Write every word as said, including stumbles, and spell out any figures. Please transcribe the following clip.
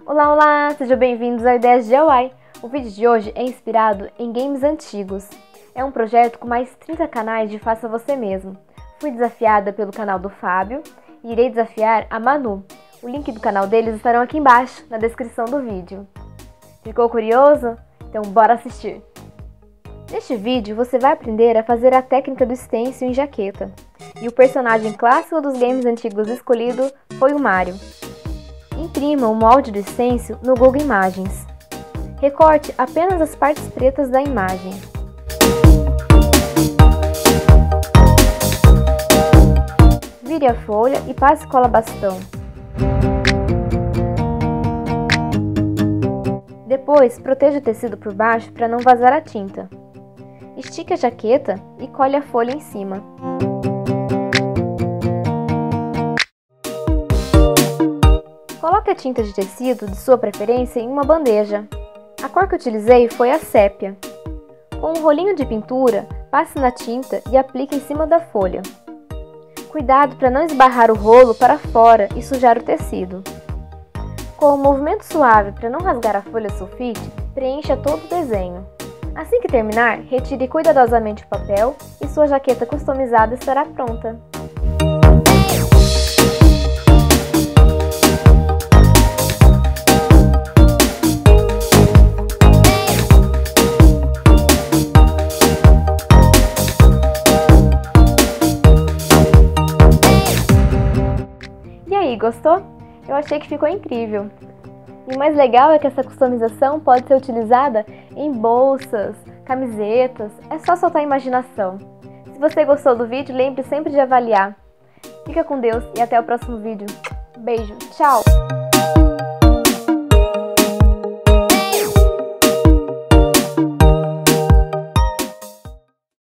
Olá, olá! Sejam bem-vindos ao Ideias D I Y. O vídeo de hoje é inspirado em games antigos. É um projeto com mais de trinta canais de Faça Você Mesmo. Fui desafiada pelo canal do Fábio e irei desafiar a Manu. O link do canal deles estarão aqui embaixo, na descrição do vídeo. Ficou curioso? Então bora assistir! Neste vídeo você vai aprender a fazer a técnica do stencil em jaqueta. E o personagem clássico dos games antigos escolhido foi o Mario. Imprima o molde do stencil no Google Imagens. Recorte apenas as partes pretas da imagem. Vire a folha e passe cola bastão. Depois, proteja o tecido por baixo para não vazar a tinta. Estique a jaqueta e cole a folha em cima. Coloque a tinta de tecido de sua preferência em uma bandeja. A cor que utilizei foi a sépia. Com um rolinho de pintura, passe na tinta e aplique em cima da folha. Cuidado para não esbarrar o rolo para fora e sujar o tecido. Com um movimento suave para não rasgar a folha sulfite, preencha todo o desenho. Assim que terminar, retire cuidadosamente o papel e sua jaqueta customizada estará pronta. E aí, gostou? Eu achei que ficou incrível! E o mais legal é que essa customização pode ser utilizada em bolsas, camisetas, é só soltar a imaginação. Se você gostou do vídeo, lembre sempre de avaliar. Fica com Deus e até o próximo vídeo. Beijo, tchau!